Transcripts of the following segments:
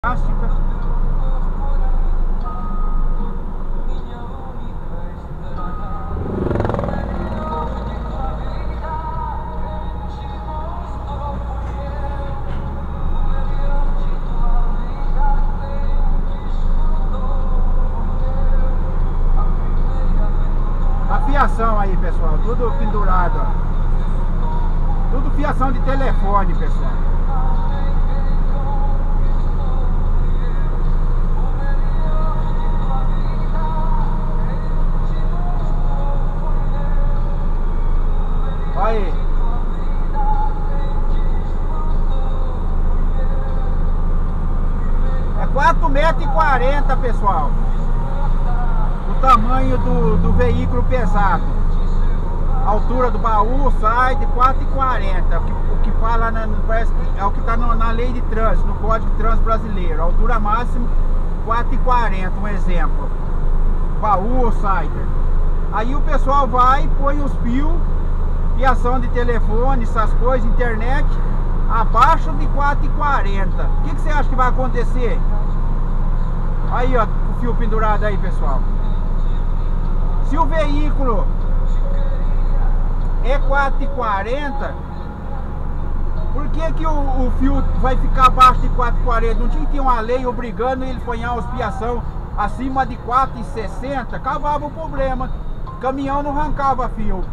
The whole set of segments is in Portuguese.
plástica. A fiação aí, pessoal, tudo pendurado, ó. Tudo fiação de telefone, pessoal. Aí. É 4,40 m, pessoal. O tamanho do veículo pesado. A altura do baú sai de 4,40. O que fala, parece que é o que está na lei de trânsito, no Código de Trânsito Brasileiro. A altura máxima 4,40, um exemplo. Baú ou sider. Aí o pessoal vai e põe os fios, fiação de telefone, essas coisas, internet, abaixo de 4,40. O que você acha que vai acontecer? Aí, ó, o fio pendurado aí, pessoal. Se o veículo é 4,40, por que o fio vai ficar abaixo de 4,40? Não tinha que ter uma lei obrigando ele a pôr as fiação acima de 4,60? Acabava o problema. O caminhão não arrancava fio.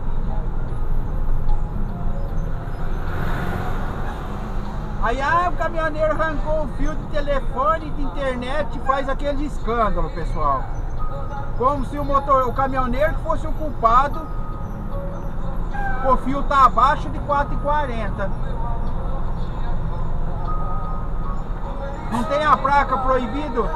Aí, o caminhoneiro arrancou o fio de telefone, de internet, e faz aquele escândalo, pessoal. Como se o caminhoneiro que fosse o culpado, o fio tá abaixo de 4,40. Não tem a placa proibido?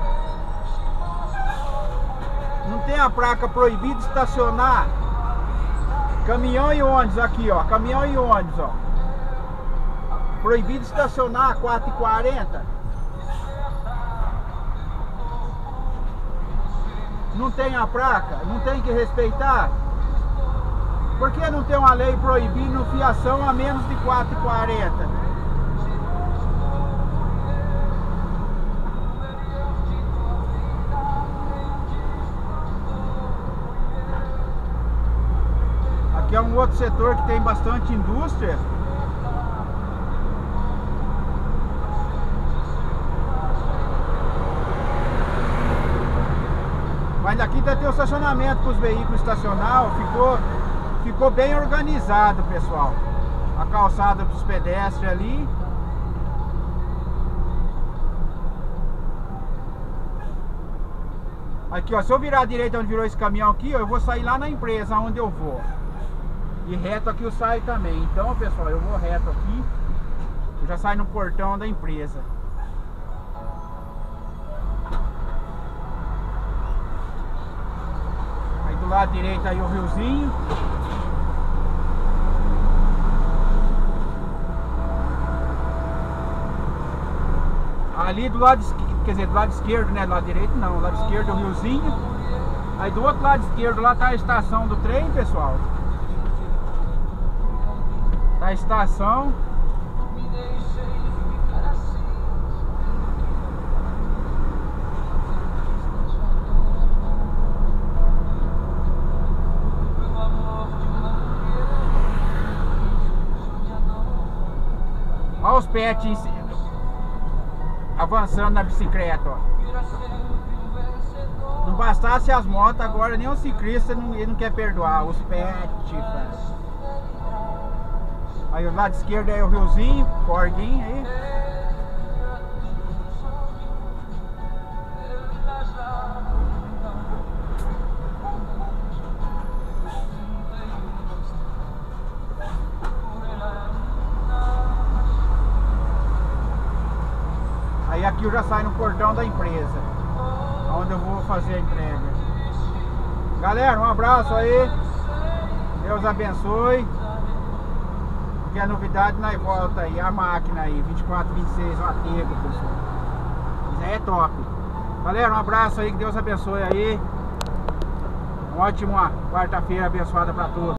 Não tem a placa proibido estacionar caminhão e ônibus aqui, ó. Caminhão e ônibus, ó. Proibido estacionar a 4,40. Não tem a placa? Não tem que respeitar? Por que não tem uma lei proibindo fiação a menos de 4,40? Aqui é um outro setor que tem bastante indústria. Mas aqui ainda tem o estacionamento para os veículos estacionar, ficou bem organizado, pessoal. A calçada para os pedestres ali. Aqui, ó, se eu virar à direita onde virou esse caminhão aqui, ó, eu vou sair lá na empresa onde eu vou. E reto aqui eu saio também. Então, pessoal, eu vou reto aqui, eu já saio no portão da empresa. Do lado direito aí o riozinho. Ali do lado esquerdo, quer dizer, do lado esquerdo, né? Do lado direito não, do lado esquerdo é o riozinho. Aí do outro lado esquerdo lá tá a estação do trem, pessoal. Tá a estação. Olha os pets avançando na bicicleta, ó. Não bastasse as motos, agora nem o ciclista ele não quer perdoar. Os pets, velho. Aí o lado esquerdo é o riozinho, corguinho aí. Aí aqui eu já saio no portão da empresa, onde eu vou fazer a entrega. Galera, um abraço aí. Deus abençoe. Porque a novidade nós volta aí, a máquina aí, 24, 26, uma tega, pessoal. Isso aí é top. Galera, um abraço aí, que Deus abençoe aí. Uma ótima quarta-feira abençoada para todos.